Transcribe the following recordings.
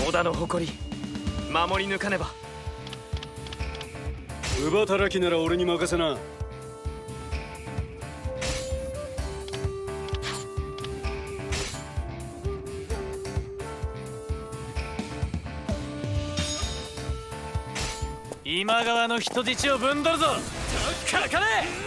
織田の誇り守り抜かねば。 乳母働きなら俺に任せな。 今川の人質をぶんどるぞ。かかれ。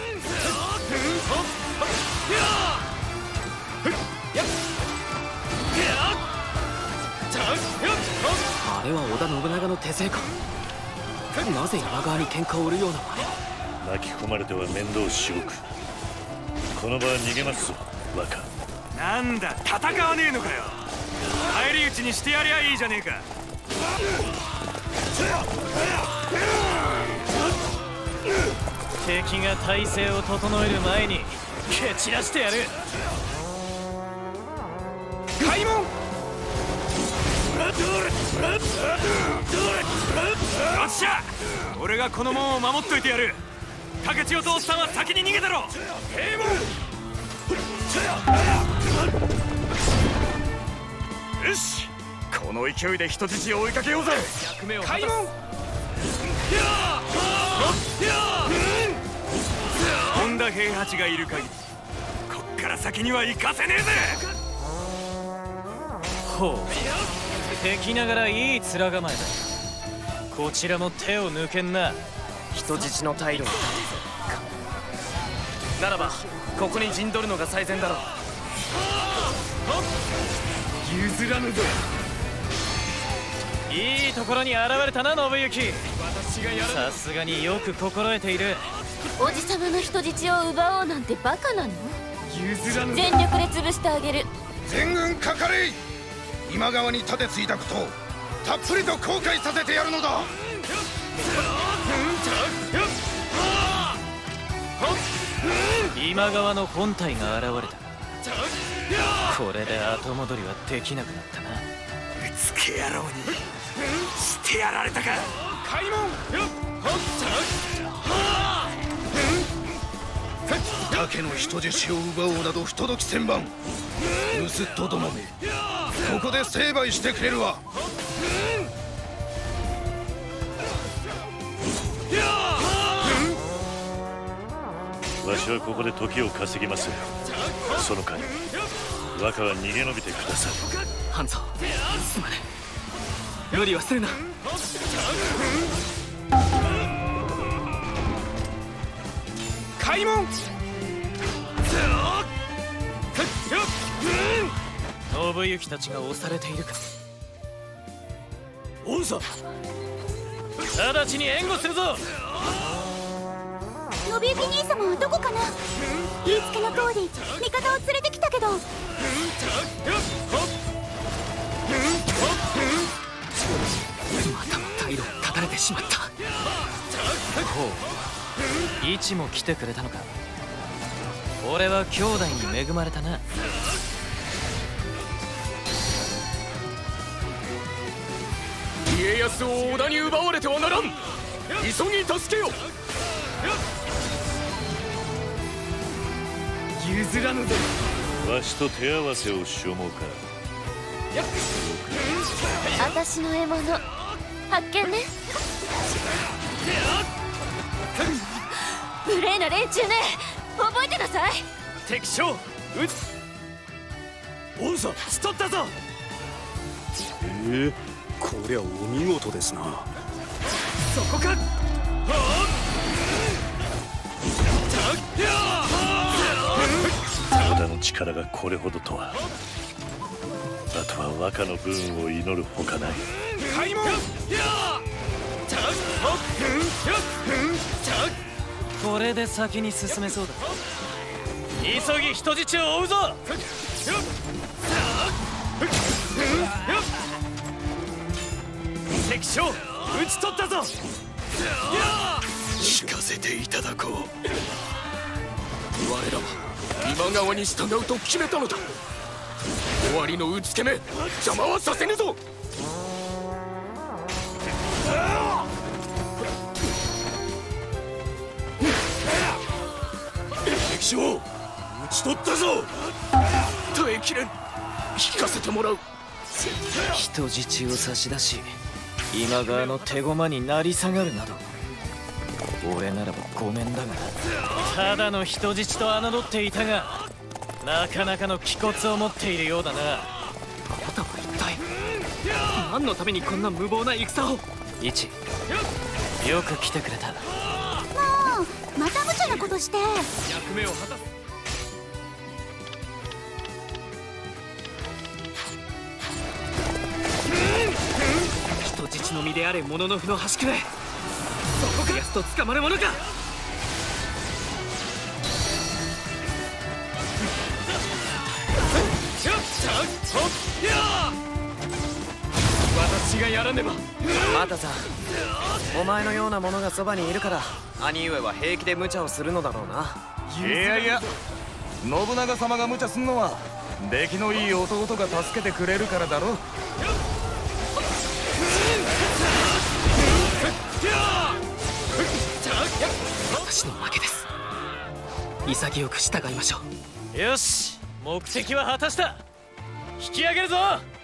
あれは織田信長の手勢か。なぜ今川に喧嘩を売るような真似。 巻き込まれては面倒しごく。この場は逃げますぞ若。 なんだ戦わねえのかよ。返り討ちにしてやりゃいいじゃねえか。敵が体勢を整える前に蹴散らしてやる。開門。よっしゃ、俺がこの門を守っといてやる。竹千代とおっさんは先に逃げたろ。閉門。よし、この勢いで人質を追いかけようぜ。開門。本田平八がいる限りこっから先には行かせねえぜ。ほう、敵ながらいい面構えだ。こちらも手を抜けんな。 人質の退路に立てずならばここに陣取るのが最善だろう。 譲らぬぞ。いいところに現れたな信行。さすがによく心得ている。 おじさまの人質を奪おうなんてバカなの。 譲らぬぞ。 全力で潰してあげる。 全軍かかれ。今川に盾ついたことをたっぷりと後悔させてやるのだ。 今川の本体が現れた。これで後戻りはできなくなったな。うつけ野郎にしてやられたか。開門。 竹の人質を奪おうなど不届き千万。盗人どもめ、ここで成敗してくれるわ。 わしはここで時を稼ぎます。その間若は逃げ延びてください。 半蔵、すまねえ。無理はするな。 開門。信行たちが押されているか。 おんさ、 直ちに援護するぞ。 信行兄様はどこかな。言いつけの通り味方を連れてきたけど。 またも退路を断たれてしまった。 ほう、一も来てくれたのか。俺は兄弟に恵まれたな。 家康を織田に奪われてはならん。急ぎ助けよ。 譲らぬぞ。 わしと手合わせをしよもうか。 私の獲物発見ね。無礼な連中ね、覚えてなさい。 敵将撃つ。 おんさ、 しとったぞ。 こりゃお見事ですな。 そこか。 織田の力がこれほどとは。あとは若の分を祈るほかない。 開門。これで先に進めそうだ。急ぎ人質を追うぞ。敵将討ち取ったぞ。 聞かせていただこう。我らは今川に従うと決めたのだ。終わりのうつけめ邪魔はさせぬぞ。敵将討ち取ったぞ。耐えきれん。聞かせてもらう。 人質を差し出し今川の手駒になり下がるなど俺ならばごめんだがただの人質と侮っていたがなかなかの気骨を持っているようだな。 あなたは一体何のためにこんな無謀な戦を。 一よく来てくれた。 もうまた無茶なことして。 役目を果たす。人質の身であれモノノフの端くれ、そこかやすと捕まるものか。私がやらねば。 またさ、お前のような者がそばにいるから兄上は平気で無茶をするのだろうな。 いやいや、信長様が無茶すんのは出来のいい弟が助けてくれるからだろ。 私の負けです。潔く従いましょう。 よし、目的は果たした。引き上げるぞ。